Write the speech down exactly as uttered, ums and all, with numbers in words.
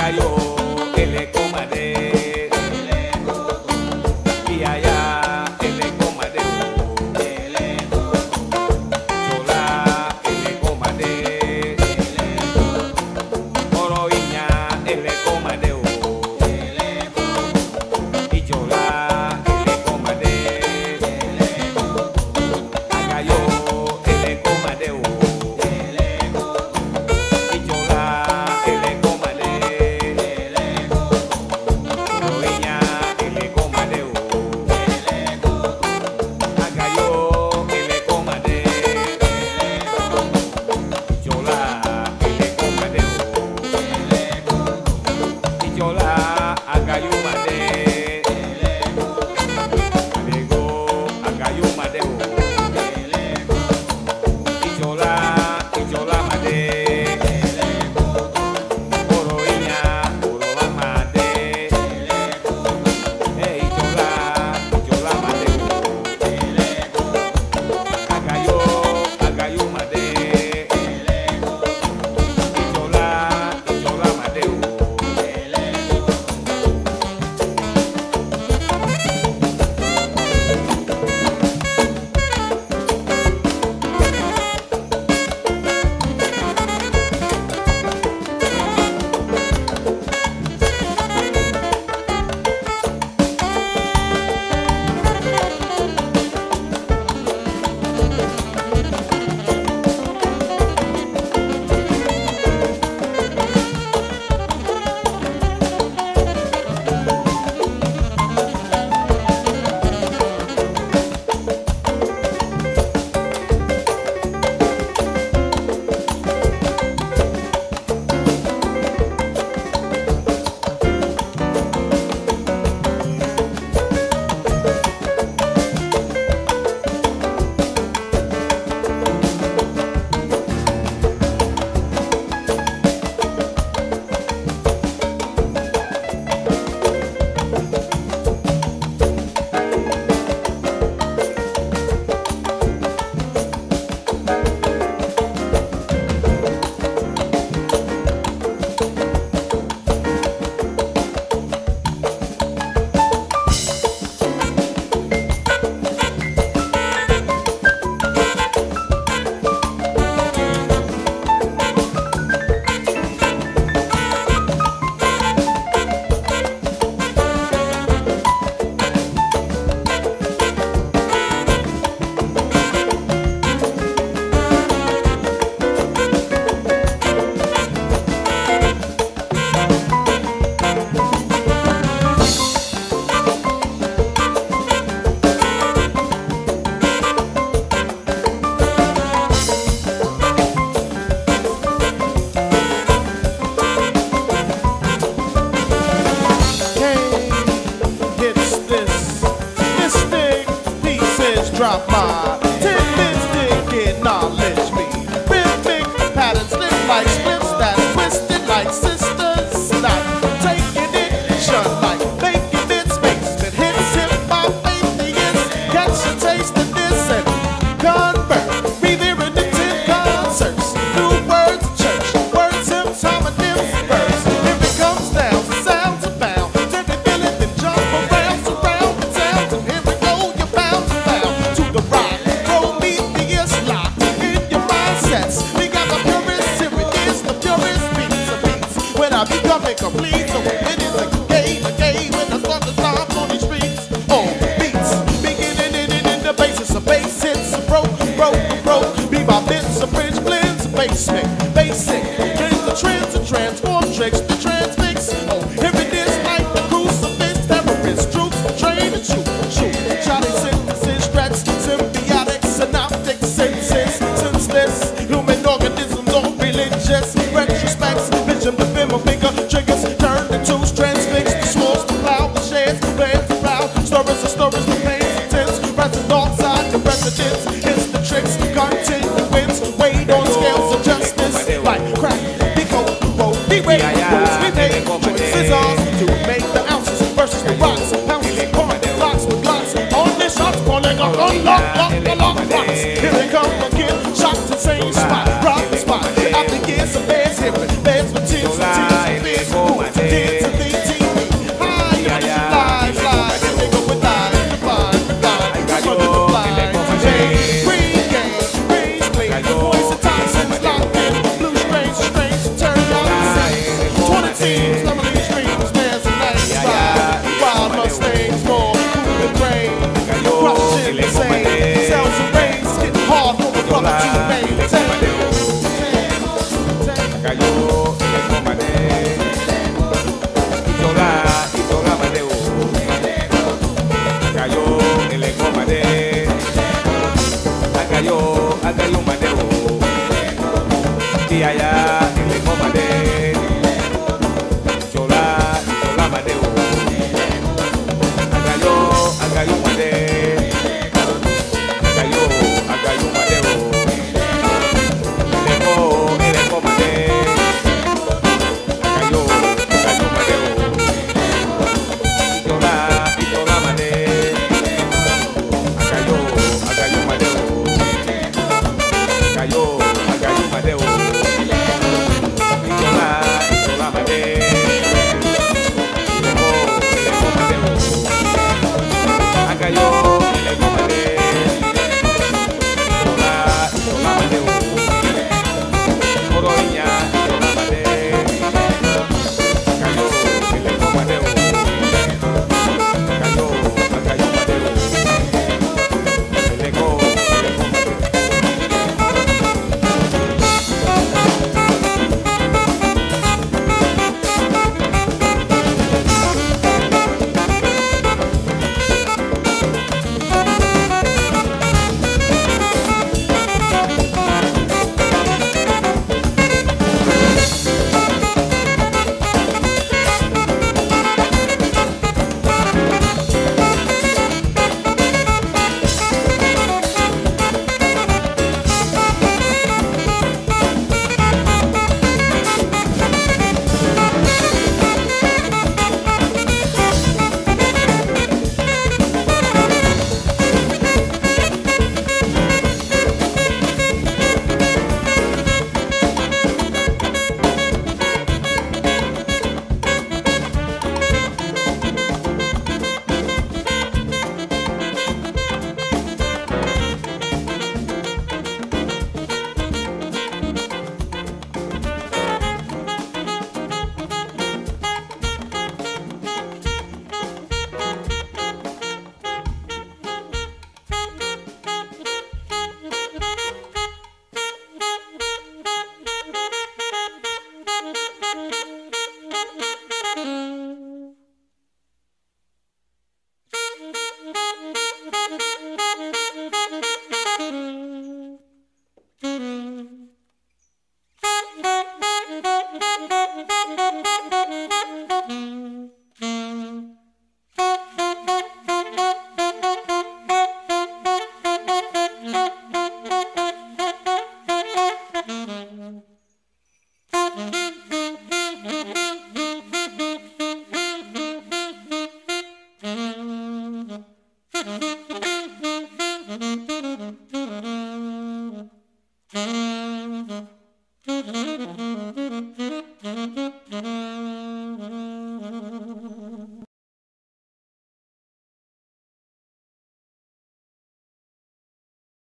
drop by. Ten minutes to acknowledge me. Rhythmic patterns live like splits that's twisted like sisters. Not taking it, shun like making it space. That hits hip hop atheists. Catch a taste of this and convert. Revering the ten concerts. New words of church. Words him, time and them verse. If it comes down to sounds abound. Then they feel it and jump around, surround the towns. And here we go, you're bound to bound to the rock. Prometheus locked in your mindsets. We got the purest, here it is, the purest beats of beats. When I become incomplete, so it is a game, a game. When I start to stomp on these streets. Oh, beats, beginning in it in the basis of bass hits. Broke, broke, broke. Be my bits of bridge blends, basic, basic. Trends the trends and transform tricks, the transfix. Oh, here it is like the crucifix. Terrorist troops, train and shoot, shoot. Charlie synthesis, stretch, symbiotic, synoptic senses. Senseless, human organisms all religious. Retrospects, vision the film of bigger triggers. Turn into transfix, the swords, the plow, the shades, the blades, the plow. Stories and stories, the pains, intense. Present alongside the precedents. Hits the tricks, continuance. Weighed on scales of justice. Like crack, be cold, roll, be ready. Moves we made, choices Iya ya.